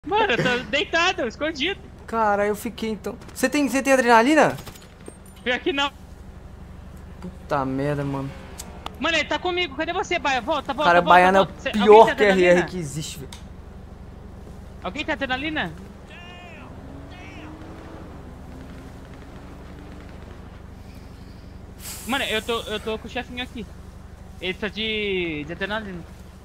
Mano, eu tô deitado, escondido. Cara, eu fiquei então. Você tem adrenalina? Pior que não. Puta merda, mano. Mano, ele tá comigo. Cadê você, Baia? Volta, volta, Cara, volta, baiano é o volta. pior Alguém tem QRR adrenalina? que existe, velho. Alguém tem adrenalina? Mano, eu tô com o chefinho aqui. Ele tá de adrenalina.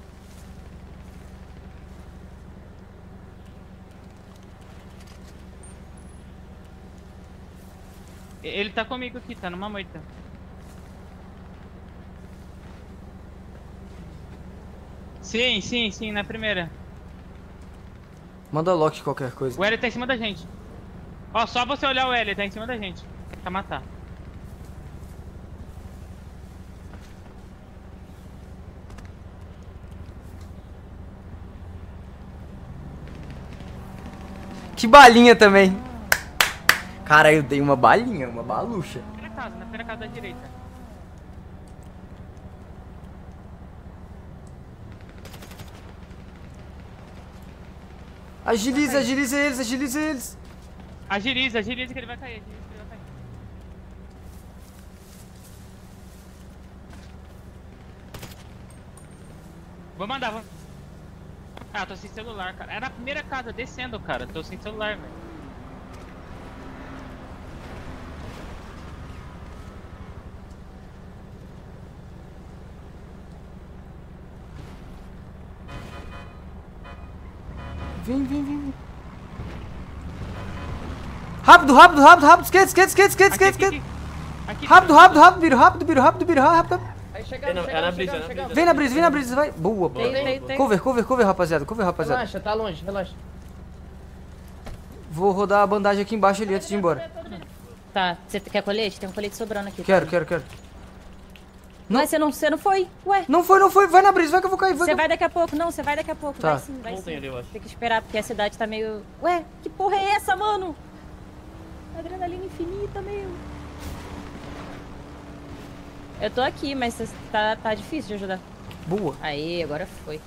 Ele tá comigo aqui, tá numa moita. Sim, sim, sim, na primeira. Manda lock qualquer coisa. O L tá em cima da gente. Ó, só você olhar o L, ele tá em cima da gente. Pra matar. Que balinha também. Cara, eu dei uma balinha, uma balucha. Na primeira casa da direita. Agiliza, agiliza eles, agiliza eles. Agiliza que ele vai cair, Vou mandar, vou... Ah, tô sem celular, cara. É na primeira casa, descendo, cara. Tô sem celular, velho. Vem, vem, vem. Rápido, rápido, rápido, rápido. Esquece. Rápido, rápido, rápido, Biro, rápido. Aí chegando, chegando. Vem na brisa, vai. Boa, boa. Tem. Cover, rapaziada. Relaxa, tá longe, relaxa. Vou rodar a bandagem aqui embaixo ali antes de ir embora. Tá, você quer colete? Tem um colete sobrando aqui. Quero. Não, você não foi? Ué? Não foi. Vai na brisa, vai que eu vou cair. Você vai daqui a pouco. Não, você vai daqui a pouco. Tá. Vai sim, vai sim. Tem que esperar, porque a cidade tá meio... Ué, que porra é essa, mano? Adrenalina infinita, meu. Eu tô aqui, mas tá difícil de ajudar. Boa. Aí, agora foi.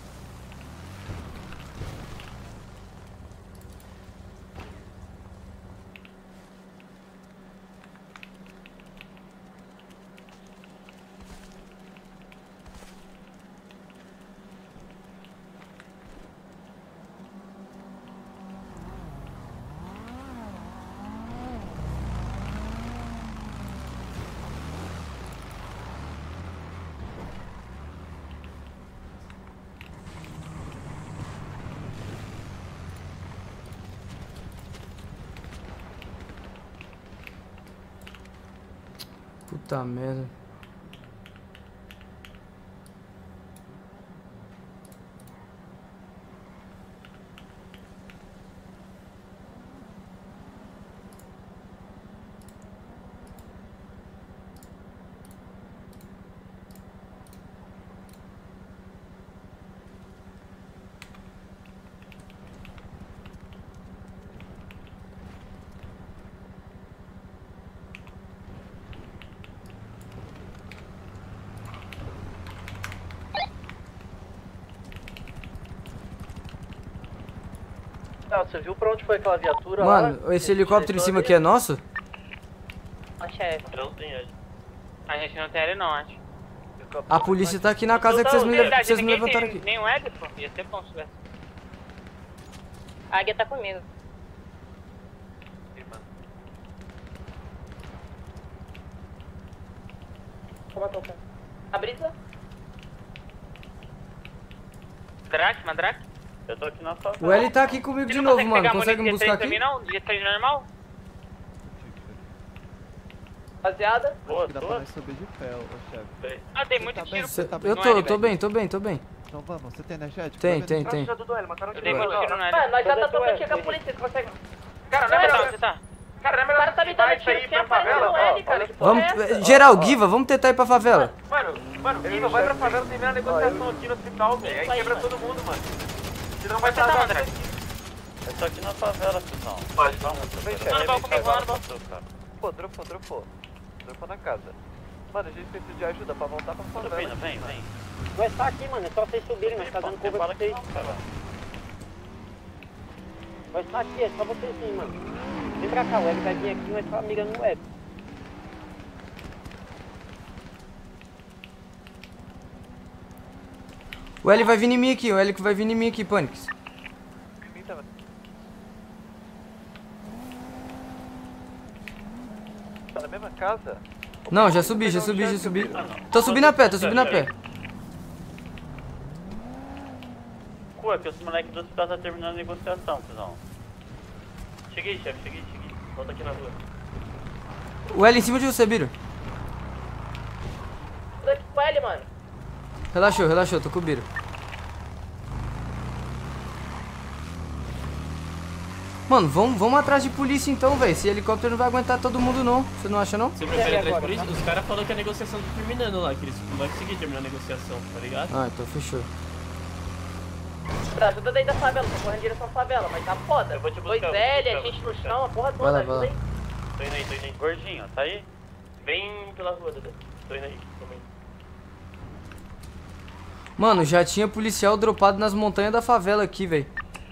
Puta merda. Você viu pra onde foi aquela viatura lá? Mano, esse helicóptero em cima aqui é nosso? Acho é. Não tem ele. A gente não tem ele não, acho. A polícia tá aqui na casa que vocês me levantaram aqui. Nem o Ed, pô. Ia ser bom se tivesse. A águia tá comigo. A brisa? Mandrake? Eu tô aqui na favela. O L tá aqui comigo de novo, mano. Consegue me buscar aqui? Não, de trem normal? Rapaziada. Boa, Acho que dá pra nós subir de pé, ô chefe. Ah, tem muito tá tiro. bem? Tá Eu tô bem. Então vamos, você tem energético? Tem. Eu dei muito tiro no L. Mano, nós já tá tocando aqui com a polícia, você consegue... Cara, não é melhor onde você tá? Cara, não é melhor tá me dando tiro sem aparecer no L, cara. Que porra é essa? Vamos, geral, Giva, vamos tentar ir pra favela. Mano, Guiva, vai pra favela terminar a negociação aqui no hospital, velho. Aí quebra todo mundo, mano. Você não vai estar André. Eu tô aqui na favela, pessoal. Pode, vamos. Pô, dropou. Dropou na casa. Mano, a gente precisa de ajuda pra voltar pra favela. Vem. Nós tá aqui, mano. É só vocês subirem, nós tá dando curva pra vocês. Vai estar aqui, é só você sim, mano. Vem pra cá, o Web vai vir aqui, mas só mirando no Web. O L vai vir em mim aqui, o L vai vir em mim aqui, Pânicos. Tá na mesma casa? Não, já subi. Tô subindo a pé, Pô, é que os moleques do hospital tá terminando a negociação, cuzão. Cheguei, chefe. Volta aqui na rua. O L em cima de você, Biro. Tô aqui com ele, mano. Relaxou, tô com o Biro. Mano, vamos atrás de polícia então, velho. Esse helicóptero não vai aguentar todo mundo não. Você não acha não? Você prefere atrás de polícia? Os caras falaram que a negociação tá terminando lá, que eles não vão conseguir terminar a negociação, tá ligado? Ah, então fechou. Tá, ajuda daí da favela, tô correndo em direção à favela, mas tá foda. Eu vou te buscar. 2L, a gente no chão, a porra toda, ajuda aí. Tô indo aí. Gordinho, tá aí? Vem pela rua, Dedé. Tô indo aí, também. Mano, já tinha policial dropado nas montanhas da favela aqui, velho.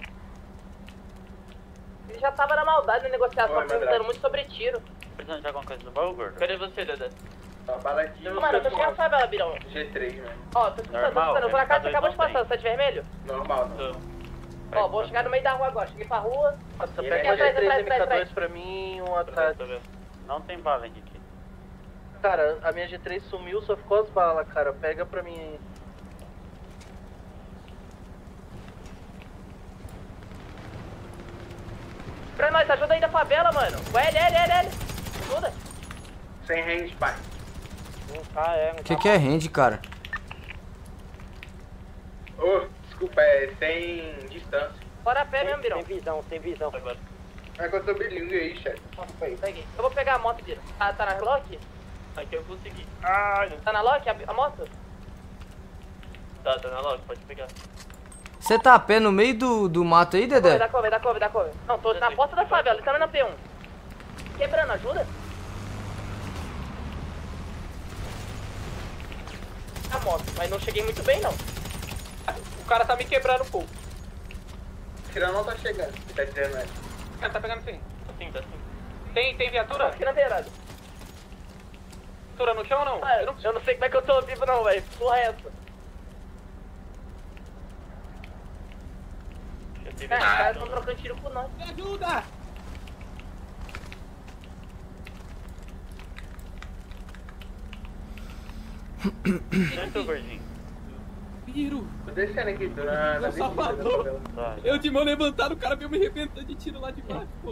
Ele já tava na maldade na negociação, perguntando muito sobre tiro. Precisando de alguma coisa do baú, gordo? Cadê você, Dedé? Bala aqui. Mano, eu tô chegando na favela, Birão. G3 mesmo. Ó, tô escutando, eu vou na casa que você acabou de passar, você tá de vermelho? Normal, não. Ó, vou chegar no meio da rua agora, cheguei pra rua. Você pega G3 MK2 pra mim, um atrás. Não tem bala, Henrique. Cara, a minha G3 sumiu, só ficou as balas, cara. Pega pra mim aí. Pra nós, ajuda aí da favela, mano. O L. Ajuda. Sem range, pai. Que é range, cara? Ô, desculpa, é sem distância. Bora a pé mesmo, Birão. Sem visão. É que eu tô bilingue aí, chefe. Peguei. Eu vou pegar a moto, Birão. Tá na lock? Aqui eu consegui. Tá na lock a moto? Tá na loja, pode pegar. Você tá a pé no meio do mato aí, Dedé? Dá cover. Não, tô na porta da favela, também na P1. Quebrando, ajuda? A moto, mas não cheguei muito bem, não. O cara tá me quebrando um pouco. Tirando não tá chegando, tá dizendo aí. Tá pegando sim. Tá sim. Tem viatura? Aqui na beirada. Viatura no chão ou não? Eu não sei como é que eu tô vivo não, velho. Porra é essa? Os caras estão trocando tiro com nós. Me ajuda! Certo, gordinho? Piro! Tô descendo aqui, tô na Salvador! Eu de mão levantada, o cara veio me arrebentando de tiro lá de baixo, pô.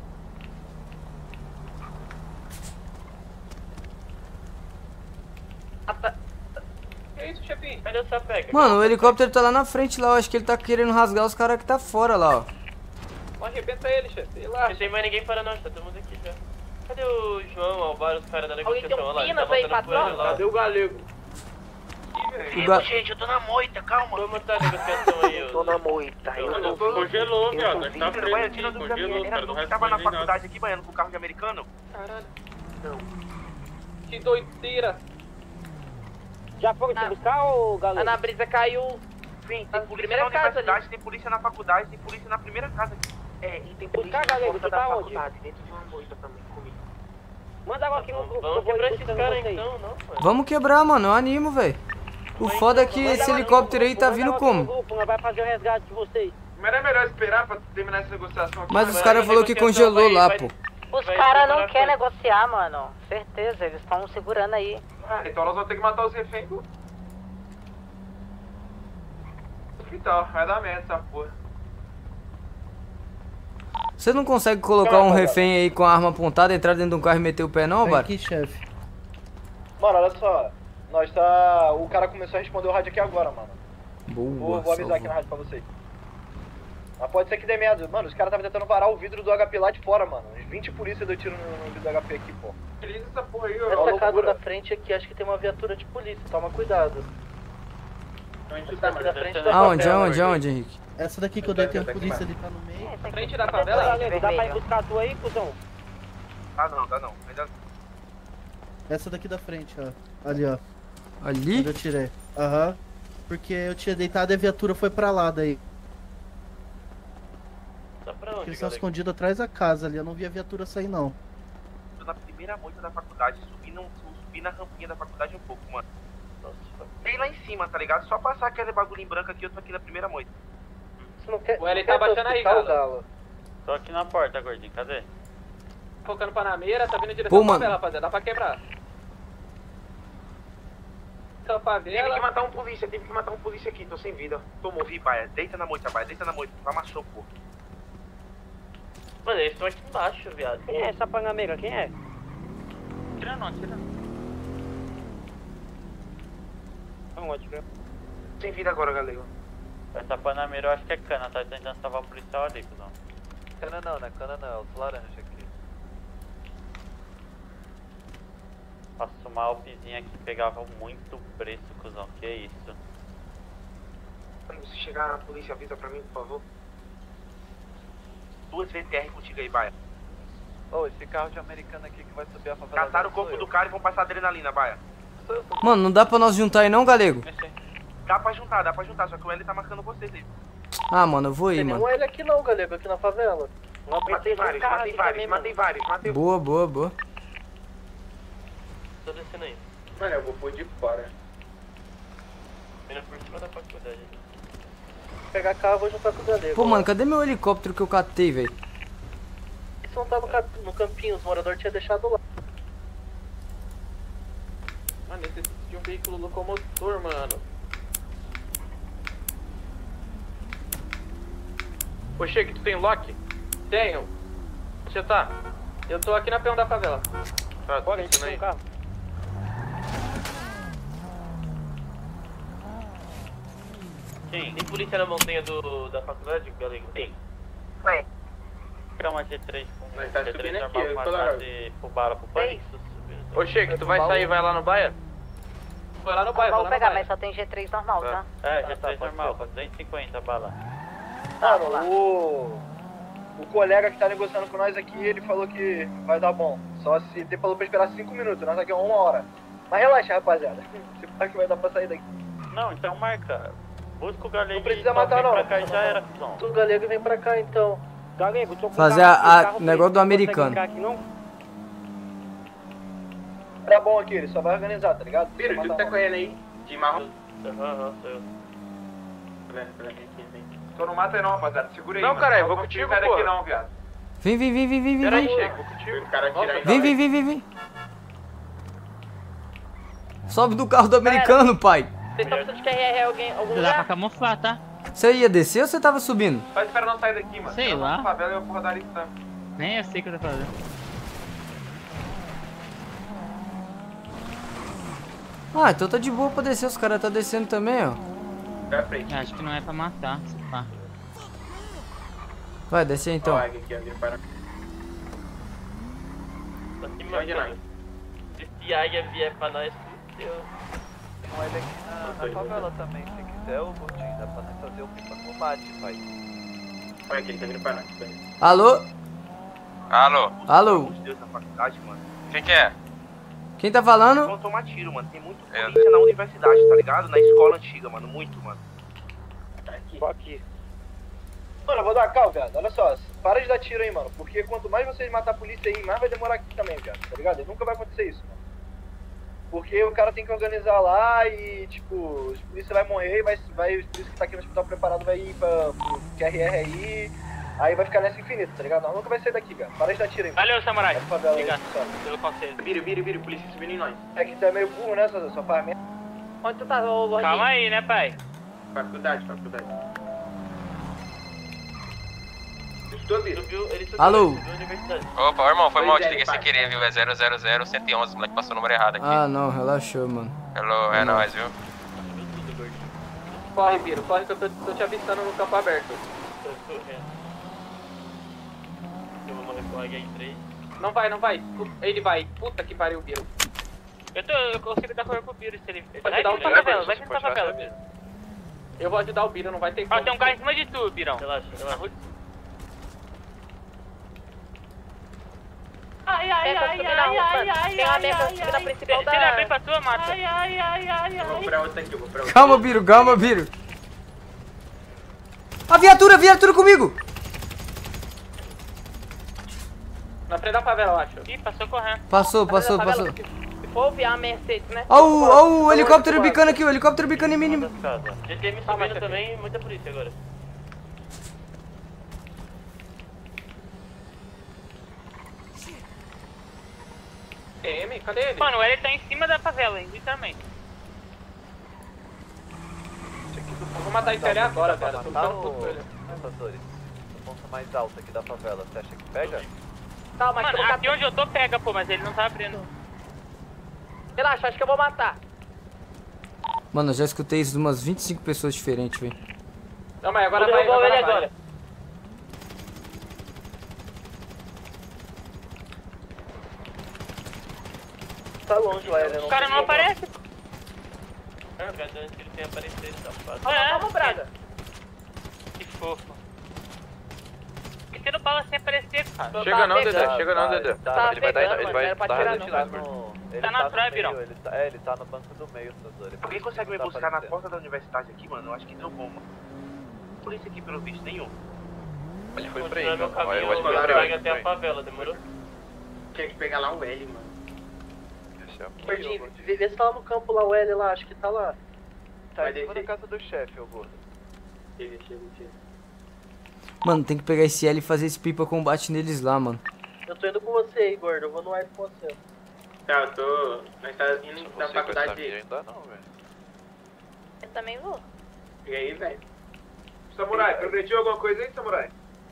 Que isso, chefinho? Cadê o sapeca? Mano, o helicóptero tá lá na frente lá, eu acho que ele tá querendo rasgar os caras que tá fora lá, ó. Arrebenta ele, chefe, sei lá. Não tem mais ninguém para não, tá todo mundo aqui já. Cadê o João, Alvaro, os caras da Alguém tem negociação? um Olha lá, ele tá pinas aí, voltando com patrão? ele lá. Cadê o galego? Gente, eu tô na moita, calma. Como tá a negociação aí? Tô na moita. Congelou, viado. A gente tá preso aqui, Era congelou, tu que tava na faculdade aqui banhando com carro de americano? Caralho. Não. Que doideira. Já foram te buscar, ô galera? A Ana Brisa caiu. Sim, tem polícia na universidade, tem polícia na faculdade, tem polícia na primeira casa aqui. É, e tem polícia na porta da faculdade, dentro de uma moita também, comigo. Manda agora aqui no grupo. Vamos quebrar esses caras então, não, mano. Vamos quebrar, mano, eu animo, velho. O foda é que esse helicóptero aí tá vindo como? Nós vai fazer o resgate de vocês. Mas é melhor esperar pra terminar essa negociação aqui. Mas os caras falaram que congelou lá, pô. Os caras não querem negociar, mano. Certeza, eles estão segurando aí. Então nós vamos ter que matar os reféns do hospital. Vai dar merda essa porra. Você não consegue colocar um refém aí com a arma apontada, entrar dentro de um carro e meter o pé não, Bar? Aqui, chefe. Mano, olha só. Nós tá... O cara começou a responder o rádio aqui agora, mano. Boa, Vou avisar aqui no rádio pra vocês. Mas pode ser que dê merda. Mano, os caras estavam tentando varar o vidro do HP lá de fora, mano. Uns 20 polícia deu tiro no vidro do HP aqui, pô. Utiliza essa porra aí, ó. Essa casa da frente aqui, acho que tem uma viatura de polícia. Toma cuidado. Aonde, Henrique? Essa daqui que eu dei tem um polícia ali, tá no meio. Frente da favela? Dá pra ir buscar a tua aí, cuzão? Dá não. Ainda... Essa daqui da frente, ó. Ali, ó. Ali? Onde eu tirei. Aham. Porque eu tinha deitado e a viatura foi pra lá daí. Tá pra Eles estão escondidos atrás da casa ali, eu não vi a viatura sair não. Tô na primeira moita da faculdade, subi na rampinha da faculdade um pouco, mano. Tem lá em cima, tá ligado? Só passar aquele bagulho em branco aqui, eu tô aqui na primeira moita. Você não quer... O L tá baixando aí, Galo. Tô aqui na porta, gordinho, cadê? Focando panameira, tá vindo direção Pô, pra mano. favela, rapaziada. Dá pra quebrar. Essa favela... Tive que matar um polícia aqui, tô sem vida. Tô morri, Baia. Deita na moita, Baia, deita na moita. Amassou, pô. Mano, eles estão aqui embaixo, viado. Quem é essa panameira? Quem é? Tira não, tira não. Sem vida agora, galego. Essa panameira eu acho que é cana, tá tentando salvar o policial ali, cuzão. Cana não, né? Cana não, é os laranja aqui. Nossa, uma alpezinha que pegava muito preço, cuzão, que isso? Quando você chegar na polícia, avisa pra mim, por favor. 2 VTR contigo aí, Baia. Ô, esse carro de americano aqui que vai subir a favela... Cataram o corpo do cara e vão passar adrenalina, Baia. Mano, não dá pra nós juntar aí não, galego? Dá pra juntar, só que o L tá marcando vocês aí. Ah, mano, eu vou aí, Tem mano. nenhum ele aqui não, galego, aqui na favela. Matei vários. Boa. Tô descendo aí. Mano, eu vou pôr de fora. Vindo por cima da faculdade. Vou pegar carro e vou juntar com o galego. Pô, mano, cadê meu helicóptero que eu catei, velho? Isso não tá no campinho, os moradores tinham deixado lá. Mano, necessito de um veículo locomotor, mano. Ô, Chega, tu tem lock? Tenho. Onde você tá? Eu tô aqui na peão da favela. Tá, Bora, a gente tem um carro. Quem? Tem polícia na montanha da faculdade, galego? Tem. Ué. Pegar uma G3 com Mas tá G3 subindo normal aqui, com uma eu tô lá. classe pro bala pro pai. Ô, Chega, tu vai sair e vai lá no Baia? Vai lá no Baia, vai lá Vamos no pegar, Baia. mas só tem G3 normal, tá? É, G3 normal, 250 bala. Mano, o colega que tá negociando com nós aqui, ele falou que vai dar bom. Só se ele falou pra esperar 5 minutos, nós aqui é 1 hora. Mas relaxa, rapaziada. Se pá que vai dar pra sair daqui. Não, então marca. Busca o galego Não precisa e matar, vem não. pra cá e já era, cuzão. O galego vem pra cá então. Galego, tô com Fazer o negócio do americano. Tá bom aqui, ele só vai organizar, tá ligado? Biro, tu que tá correndo aí? De marrom. Aham, sou eu. Tô no mato aí não, rapaziada. Segura aí. Não, mano. caralho, Não vou vou contigo, sair pô. daqui não, viado. Vem. Peraí, Chega, vou contigo. O cara tira aí. Vem. Sobe do carro do americano, pai. Vocês estão precisando de QRR algum Dá pra lugar? camuflar, tá? Você ia descer ou você tava subindo? Só espera não sair daqui, mano. Sei Eu vou lá. pra favela e eu vou rodar ali tá. Nem eu sei o que eu tô fazendo. Ah, então tá de boa pra descer, os caras tá descendo também, ó. Vai à frente. Acho que não é pra matar, se pá. Vai, descer então. Ó, aqui, ó. Para. Onde nós? Se a águia vier pra nós, fudeu. Tem um ele aqui na favela também, se quiser, o Botinho, dá pra nós fazer o pipa combate, pai. Olha aqui, ele tá vindo pra nós. Alô? Alô, Alô? Meu Deus, na faculdade, mano. quem que é? Quem tá falando? Vão tomar tiro, mano. Tem muito polícia na universidade, tá ligado? Na escola antiga, mano. Muito, mano. Tô aqui. Mano, eu vou dar cal, viado. Olha só, para de dar tiro aí, mano. Porque quanto mais vocês matar a polícia aí, mais vai demorar aqui também, viado. Tá ligado? Nunca vai acontecer isso, mano. Porque o cara tem que organizar lá e, tipo, os polícia vai morrer, os polícia que tá aqui no hospital preparado vai ir pro QRR aí vai ficar nessa infinita, tá ligado? Não, nunca vai sair daqui, cara. Para de dar tiro aí, mano. Valeu, samurai. Vai pra favela aí, Obrigado pessoal. pelo conselho. Vira, polícia subindo em nós. É que tu é meio burro, né, sua farm? Onde tu tá, ô Gordinho? Calma aí, né, pai? Faculdade. Estou vindo. Ele subiu, Alô? subiu a universidade. Opa, irmão, foi Pois mal, é, te liguei sem pai. querer, viu? É 000-111, o moleque passou o número errado aqui. Ah, não, relaxou, mano. Hello, é nóis, viu? Subiu tudo, gordinho. Corre, Biro, corre que eu tô te avistando no campo aberto. Tô correndo. Eu vou morrer com a águia em 3. Não vai. Ele vai. Puta que pariu, Biro. Eu consigo dar correr com o Biro se ele... Vai ajudar o favela, vai tentar favela, Biro. Eu vou ajudar o Biro, não vai ter como. Ó, tem um cara em cima de tu, Birão. Relaxa. Tem uma mesa aqui na principal Se ele abrir pra tu, mata. Eu vou pra outra aqui, Calma, Biro. A viatura comigo! Na frente da favela, eu acho. Ih, passou correndo. Passou. Se for ouvir a Mercedes, né? Ó o helicóptero bicando aqui, o helicóptero bicando em mim. GTM subindo também, muita polícia agora. GTM, cadê ele? Mano, ele tá em cima da favela, literalmente. Eu vou matar esse ali agora, cara. Tô ficando puto com ele. O ponto mais alto aqui da favela, você acha que pega? Calma, Mano, aqui onde eu tô pega, pô, mas ele não tá abrindo. Relaxa, acho que eu vou matar. Mano, eu já escutei isso de umas 25 pessoas diferentes, velho. Não, mas agora Vou vai, derrubar ele vai. agora. Tá longe lá, ele O cara não aparece. Eu quero antes que ele tenha aparecido, tá fácil. Vamos, Braga. Que fofo. Metendo bala sem aparecer, cara. Chega não, Dedé, chega não, Dedé. Ele vai dar, ele vai Era pra dar tirar, resistindo. não. Tá na trave, Birão. Ele tá no banco do meio, Sazori. Alguém consegue me buscar na porta da universidade aqui, mano? Eu acho que deu bom, mano. Polícia aqui, pelo visto, nenhum. Ele foi pra Continuar aí, meu caminho, eu acho que eu ele pego até a favela, demorou? Tinha que pegar lá um L, mano. Gordinho, vê se tá lá no campo lá, o L lá, acho que tá lá. Tá em cima da casa do chefe, ô gordo. Chega. Mano, tem que pegar esse L e fazer esse pipa combate neles lá, mano. Eu tô indo com você aí, gordo, eu vou no L com você. Tá, eu tô... Nós tá indo da faculdade dele. Ainda não, velho. Eu também vou. E aí, velho? Samurai, progrediu alguma coisa aí, Samurai?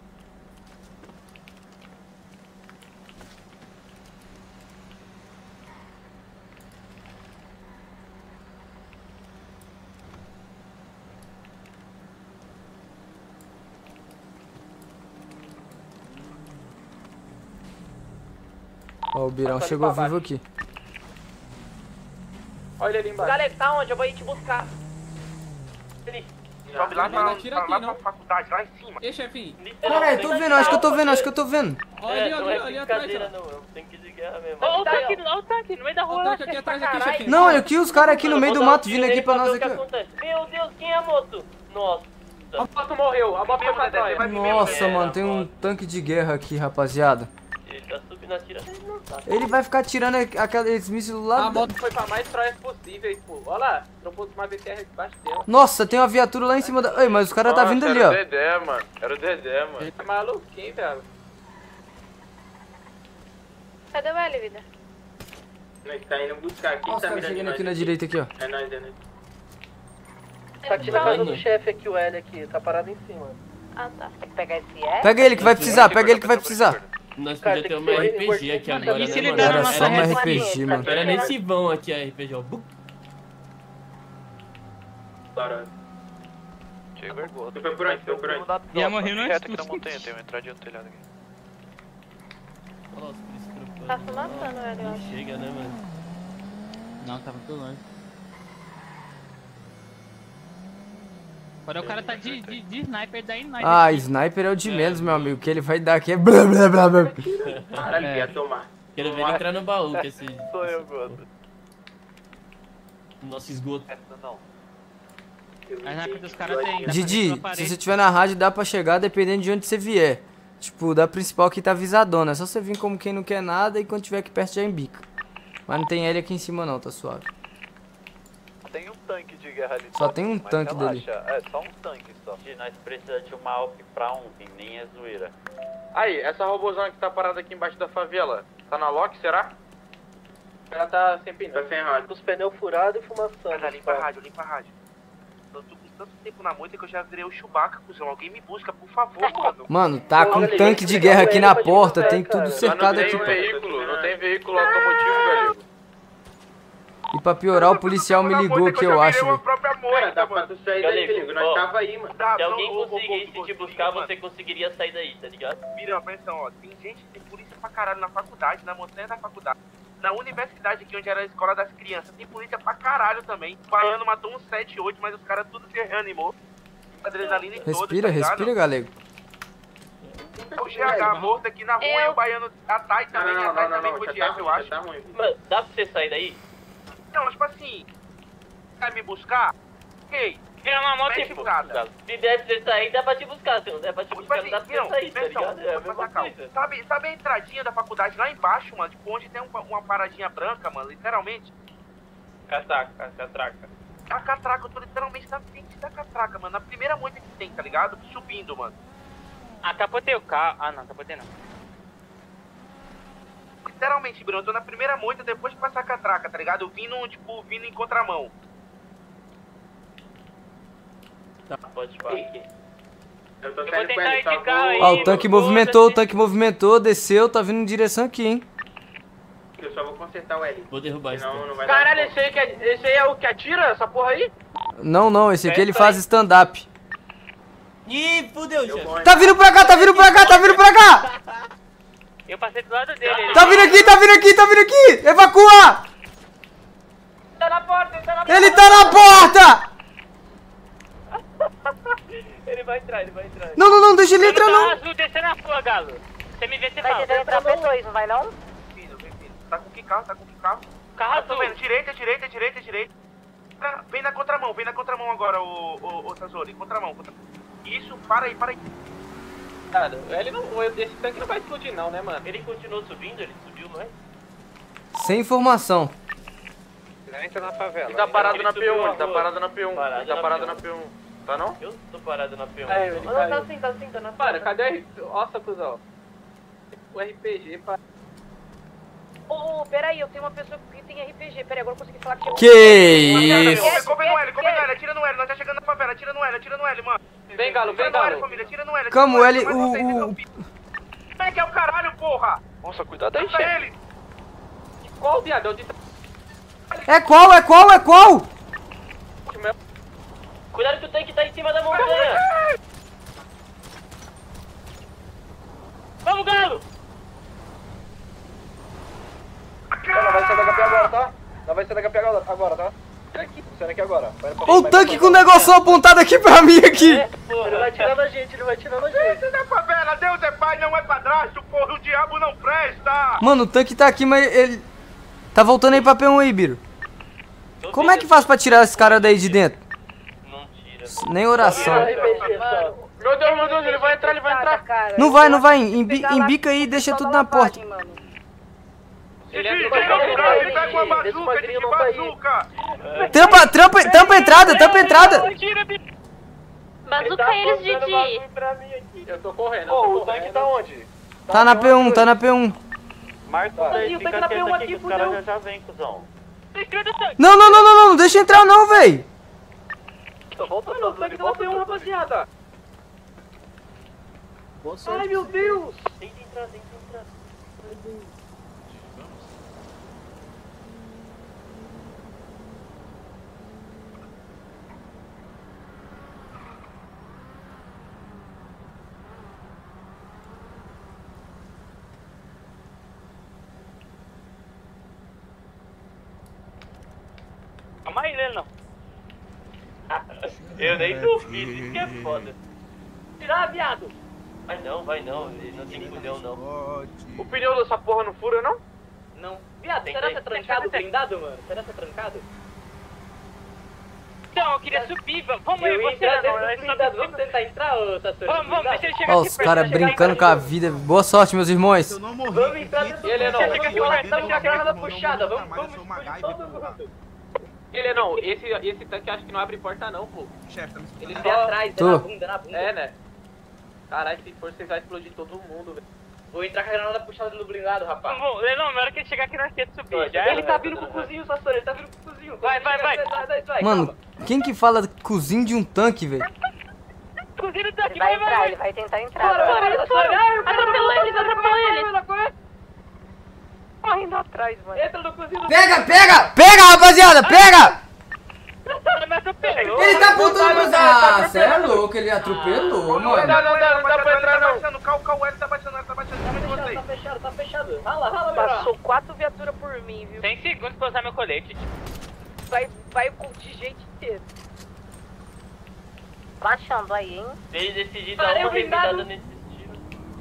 Ó, o Birão chegou vivo aqui. Olha ele ali embaixo. Galera, tá onde? Eu vou ir te buscar. Sobe lá Não atira aqui, não. pra faculdade, lá em cima. Ei, chefinho. Caralho, tô vendo, acho que eu tô vendo. Olha ali atrás, ó. Não, é um tanque de guerra mesmo. Ó o tanque, no meio da rua. Olha o tanque aqui atrás, aqui, chefinho. Não, olha aqui os caras aqui no meio do mato vindo aqui pra nós aqui, ó. Meu Deus, quem é a moto? Nossa. A moto morreu, a moto foi pra trás. Nossa, mano, tem um tanque de guerra aqui, rapaziada. Ele tá subindo atirando, ele não tá. Ele vai ficar tirando aqueles mísseis lá. A moto foi pra mais trás possíveis, pô. Olha lá, não pôs uma BTR debaixo dela. Nossa, tem uma viatura lá em cima da... Ei, mas os caras tá vindo ali, ó. Era o Dedé, mano. Era o Dedé, mano. Ele tá maluquinho, velho. Cadê o L, vida? Nós tá indo buscar aqui, Ó, os tá caras mirando chegando nós aqui na direita aqui, ó. É nóis, é nóis. Tá aqui na casa do chefe aqui, o L aqui, tá parado em cima. Ah, tá. Tem que pegar esse L? Pega ele que vai precisar, pega ele que vai precisar. Nós Cara, podíamos tem ter que uma ser RPG aqui Mano, agora, e se né, ele mano? der na Era nossa só uma rede? RPG, mano. Era nesse vão aqui a RPG, ó. Bora. Chega, gordo. Foi por onde, foi por onde. Ia morrer no Reto aqui na montanha, tem uma entradinha no telhado aqui. Nossa, por Tá se matando, L, eu Não acho. chega, né, mano? Não, tá muito longe. Agora o cara tá de sniper, daí nós. Ah, sniper é o de menos, meu amigo. O que ele vai dar aqui é blá blá blá blá. Caralho, ia tomar. Quero ver ele entrar no baú, que esse... Sou eu, gordo. Nosso esgoto. Não. A sniper dos caras tem. Didi, se você tiver na rádio, dá pra chegar dependendo de onde você vier. Tipo, da principal que tá avisadona. É só você vir como quem não quer nada e quando tiver aqui perto já embica. Mas não tem L aqui em cima não, tá suave. Tem um tanque de guerra ali. Só tem um mas tanque relaxa, É, só um tanque só. Nós precisamos de uma Alp pra ontem, nem é zoeira. Aí, essa robôzona que tá parada aqui embaixo da favela, tá na lock, será? Ela tá sem pneu. Tá sem rádio. Com os pneus furados e fumaçando. Cara, limpa a rádio, limpa a rádio. Eu tô com tanto tempo na moita que eu já virei o Chewbacca, cuzão. Alguém me busca, por favor, mano. Mano, tá com um tanque de guerra aqui na porta, tem tudo cercado aqui, pô. Não tem veículo automotivo, velho. E pra piorar, o policial me ligou aqui, eu acho, velho. Cara, dá pra tu sair daí, Felipe. Nós tava aí, mano. Se alguém conseguisse te buscar, você conseguiria sair daí, tá ligado? Mira, atenção, ó. Tem gente, tem polícia pra caralho na faculdade, na montanha da faculdade. Na universidade aqui, onde era a escola das crianças, tem polícia pra caralho também. O baiano matou uns 7, 8, mas os caras tudo se reanimou. Adrenalina em todos, Respira, tá ligado? respira, galego. O GH morto aqui na rua e o baiano atrás também, atrás também com o GF, eu acho. Mano, dá pra você sair daí? Não, tipo assim, quer me buscar? Ok, É uma moto Mete furada. Se der pra você sair, dá pra te buscar. Se não der pra te buscar, não dá pra você sair, tá Então, ligado? É a mesma coisa. Sabe a entradinha da faculdade lá embaixo, mano? Tipo, onde tem uma paradinha branca, mano, literalmente? Catraca. A catraca, eu tô literalmente na frente da catraca, mano. Na primeira moita que tem, tá ligado? Subindo, mano. Ah, capotei o carro. Ah, não, capotei não. Literalmente, Bruno, eu tô na primeira moita depois de passar a catraca, tá ligado? Eu vindo em contramão. Tá, pode parar. Eu tô Eu vou tentar ir de carro aí. Ó, o tanque movimentou, desceu, tá vindo em direção aqui, hein. Eu só vou consertar o L. Vou derrubar esse Senão não vai Caralho, dar. esse aí é o que atira essa porra aí? Não, esse aqui ele faz stand-up. Ih, fudeu, chefe. Tá vindo pra cá! Eu passei do lado dele. Tá vindo aqui! Evacua! Tá na porta, Ele tá na porta! Ele vai entrar. Não, deixa ele entrar não. Azul, descer na rua, Galo. Você me vê, você Vai fala. tentar entrar no 2, não vai não? Tá com que carro? Carro Tô azul. vendo, direita. Vem na contramão agora, o Sazori, contramão. Isso, para aí. Cara, esse tanque não vai explodir não, né, mano? Ele continuou subindo, ele subiu, não é? Sem informação. Entra na favela. Ele tá parado na P1, subiu ele tá parado na P1. Parado Ele tá na parado P1. na P1. Tá não? Eu tô parado na P1. É, ele caiu. Tá sim, tá na Para, cadê o RPG? Nossa, cuzão. O RPG, para. Peraí, eu tenho uma pessoa que tem RPG. Peraí, agora eu consegui falar que eu... Que isso? Come no L, atira no L, nós tá chegando na favela, atira no L, mano. Vem, Galo, Atira no L, família, atira no L. Como ele... Como é que é o caralho, porra? Nossa, cuidado aí, Mata chefe. ele! Qual, viado? Onde tá? É qual? Cuidado que o tanque tá em cima da montanha. Vamos, Galo! Não vai sair da HP agora, tá? Não vai sair da HP agora, tá? Saindo aqui agora. O tanque com o negócio apontado aqui pra mim aqui. Ele vai tirando a gente, Esse da favela, Deus é pai, não é padrasto, porra, o diabo não presta! Mano, o tanque tá aqui, mas ele... Tá voltando aí pra P1 aí, Biro. Como é que faz pra tirar esse cara daí de dentro? Não tira. Nem oração. Meu Deus, ele vai entrar. Não vai. Embica aí e deixa tudo na porta. Ele pega uma bazuca, de bazuca! Tampa a entrada. Bazuca eles, Didi. Eu tô correndo. Ô, o tanque tá onde? Tá na P1. Marca o tanque, fica quieto aqui que os caras já vem, cuzão. Não deixa entrar não, véi. Tô voltando, o tanque tá na P1, rapaziada. Ai, meu Deus! Tem que entrar. Calma aí, ele não. Eu nem duvido, isso que é foda. Tirar, viado! Vai não, ele não tem pneu não. O pneu dessa porra não fura, não? Não. Viado, será que é trancado, blindado, mano? Será que é trancado? Então, eu queria subir, vamos Eu aí, ia você entrar não, dentro do blindado, vamos tentar entrar, ô Sassori? Vamos, deixa ele chegar Ó, aqui os perto, caras vai chegar brincando aqui com a vida. Boa sorte, meus irmãos. Eu não morri. Vamos entrar dentro do Ele não, estamos com a granada puxada, vamos explodir todo mundo. Ele não, esse tanque acho que não abre porta não, pô. Chefe, tá me Ele escutando? vem atrás, Tô. na bunda. É, né? Caralho, se for, vocês vão explodir todo mundo, velho. Vou entrar com a granada puxada no blindado, rapaz. Vamos, Leilão, na hora que ele chegar aqui nós temos que subir, já Ele tá vindo com o cozinho, Sassori, ele tá vindo com o cozinho. Vai. Mano, quem que fala cozinho de um tanque, velho? Cozinho tá aqui, Vai entrar, ele vai tentar entrar. Bora, Atropelou ele. Correndo atrás, mano. Entra no cozinho. Pega, rapaziada, pega! Me atropelou. Ele tá apontando pra... Ah, cê é louco, ele atropelou, mano. Não dá pra entrar não. Calma, ele tá baixando, Tá fechado. Rala, Passou 4 viaturas por mim, viu? 100 segundos pra usar meu colete. Vai o contingente inteiro. Baixando aí, hein? Eles decidiram dar uma revidada nesse tiro.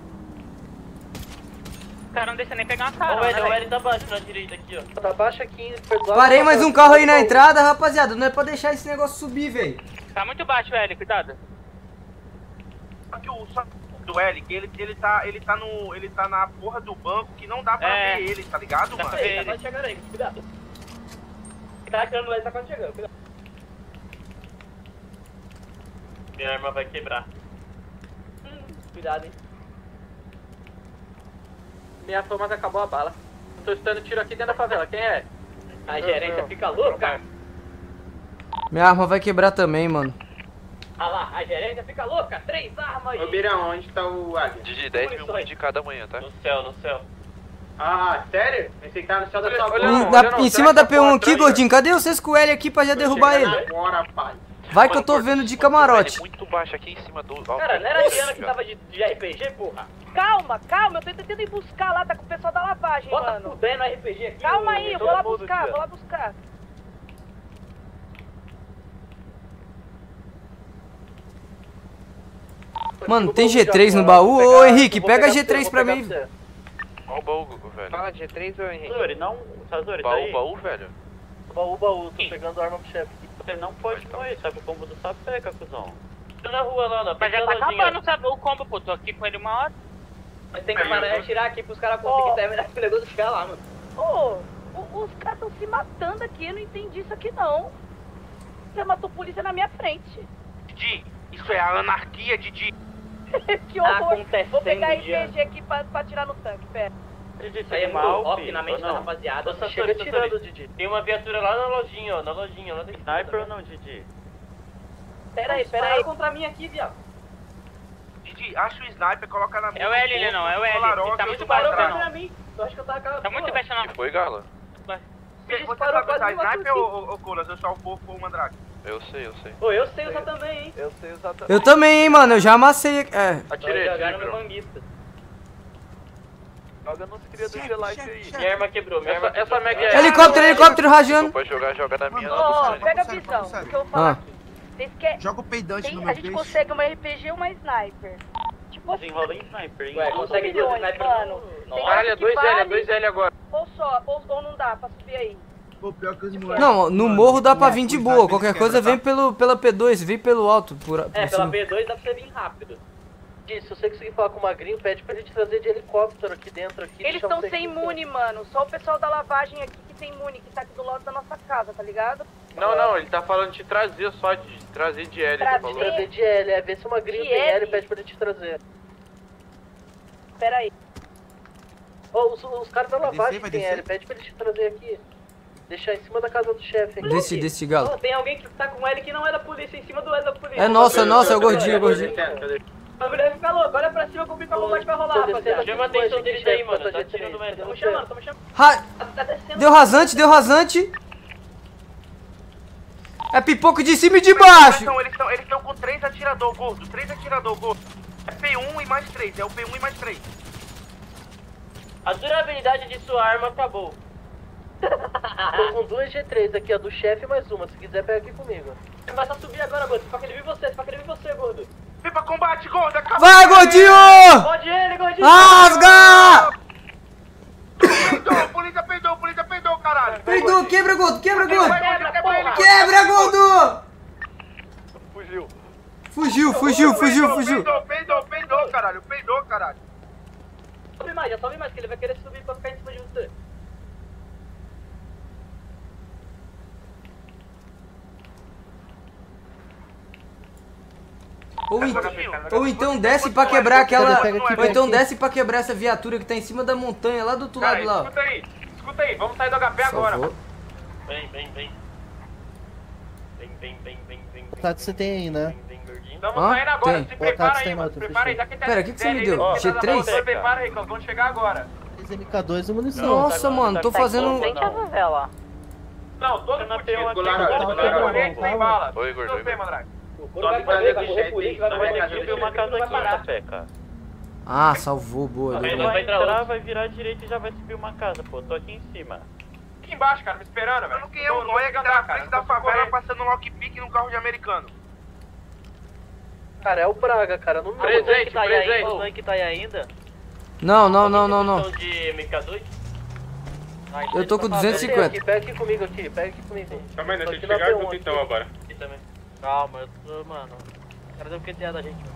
O cara não deixa nem pegar uma Ô, carona, velho, o velho. L tá baixo na direita aqui, ó. Tá baixo aqui. Foi do lado Parei da mais um favela. carro aí na entrada, rapaziada. Não é pra deixar esse negócio subir, velho. Tá muito baixo, L, cuidado. Só que o do L, ele tá na porra do banco que não dá pra ver ele, tá ligado, mano? Tá quase chegando aí, cuidado. Tá atirando lá, tá quase chegando, cuidado. Minha arma vai quebrar. Cuidado, hein. Minha arma, mas acabou a bala. Tô escutando tiro aqui dentro da favela, quem é? A gerência fica louca. Minha arma vai quebrar também, mano. Ah lá, a gerência fica louca. 3 armas aí. Ô, Birão, onde tá o Águia? Didi, 10 mil de cada manhã, tá? No céu. Ah, sério? Pensei que tava no céu da sua Em cima da P1 aqui, gordinho. Cadê vocês com o L aqui pra já derrubar ele? Agora, pai. Vai que eu tô vendo de camarote. Muito baixo aqui em cima do... Cara, não era a Diana que tava de RPG, porra? Calma, eu tô tentando ir buscar lá, tá com o pessoal da lavagem, Bota mano. fudendo no RPG aqui. Calma aí, eu vou lá buscar. Mano, tem G3 no baú? Ô, Henrique, pega G3 pra mim. Olha o baú, velho. Fala G3 ou Henrique? Sazori, não. Sazori, tá aí. Baú, velho. Baú, tô pegando arma pro chefe. Você não pode morrer, sabe o combo do sapeca, cuzão. Tô na rua lá, na Mas já tá acabando, sabe, o combo, pô. Tô aqui com ele 1 hora. Mas tem que atirar aqui pros caras conseguirem terminar esse negócio de chegar lá, mano. Os caras tão se matando aqui, eu não entendi isso aqui não. Você matou polícia na minha frente. Didi, isso é a anarquia, Didi. Que horror. Acontecendo, Vou pegar Diana. RPG aqui pra atirar no tanque, pera. Isso aí é mal, off na mente da rapaziada. Você chega atirando, Didi. Tem uma viatura lá na lojinha, ó. Na lojinha, lá dentro. Sniper ou não, Didi? Pera aí. Contra mim aqui, viado. Didi, acha o sniper, coloca na mão. É o L, ele não, é o L. Ele tá muito baixo, não. Eu acho que eu tava... Tá muito baixo, não. Que foi, Gala? Você sabe usar sniper ou Colas? Eu só o povo ou o Mandrake? Eu sei. Pô, eu sei usar também, hein. Eu sei usar também. Eu também, hein, mano. Eu já amassei. Atirei, jogar no meu manguista. Joga nos cria do G-Light aí. Minha arma quebrou, Essa Meg é... Helicóptero rajando. Pode joga na minha. Pega a visão, o que eu vou falar. Vocês querem... Joga o peidante no meu A gente consegue uma RPG ou uma sniper. Tipo assim... Desenrola em sniper, hein. Ué, consegue duas sniper, mano. Caralho, é 2L agora. Ou só, ou não dá pra subir aí. Pô, pior que os moleques... Não, no morro dá pra vir de boa. Qualquer coisa vem pela P2, vem pelo alto. Pela P2 dá pra você vir rápido. Se você conseguir falar com o Magrinho, pede pra gente trazer de helicóptero aqui dentro. Eles estão sem imune, mano. Só o pessoal da lavagem aqui que tem imune, que tá aqui do lado da nossa casa, tá ligado? Não, ele tá falando de trazer só, de trazer de L. Trazer de L, vê se o Magrinho tem L e pede pra gente trazer. Pera aí. Os caras da lavagem tem L, pede pra gente trazer aqui. Deixar em cima da casa do chefe aqui. Desse galo. Tem alguém que tá com L que não é da polícia, em cima do L da polícia. É nossa, é o gordinho. A mulher fica louca, olha pra cima que o bico combate vai rolar, rapaziada. Chama a atenção deles aí, mano. Tá tirando o L. Tamo chamando. Tá descendo. Deu rasante. É pipoco de cima e de baixo. Eles estão com 3 atirador, gordo. 3 atirador, gordo. É P1 e mais 3, é o P1 e mais 3. A durabilidade de sua arma acabou. Tô com 2 G3 aqui, a do chefe e mais uma. Se quiser, pega aqui comigo. Começa a subir agora, gordo. Só que ele viu você, gordo. Vem pra combate, gordo. Acabou. Vai, gordinho! Pode ele, gordinho. Rasga! Polícia peidou, caralho. Peidou, quebra, gordo. Quebra, gordo. Fugiu. Peidou, caralho. Sobe mais, que ele vai querer subir pra ficar em cima de você. Ou então desce pra quebrar aquela... Ou então desce pra quebrar essa viatura que tá em cima da montanha, lá do outro lado lá. Escuta aí, vamos sair do HP agora. Vem. Tati, você tem aí, né? Estamos saindo agora, se prepara aí, mano. Prepara aí, já que Pera, o que você me deu? G3? Prepara aí, que nós vamos chegar agora. MK2 e munição. Nossa, mano, tô fazendo... Não, todo mundo sem bala. Oi, gordo. Ah, salvou, boa. Ele vai entrar, vai virar direita e já vai subir uma casa, pô. Tô aqui em cima. Aqui embaixo, cara, me esperando, velho. Quem é o Noia que tá na frente da favela passando um lockpick num carro de americano? Cara, é o Braga, cara. Não Presente. O tanque tá aí ainda? Não. De MK2? Eu tô com 250. Pega aqui comigo. Calma aí, deixa eu chegar junto então agora. Aqui também. Calma, eu tô, mano. O cara deu QTA da gente, mano.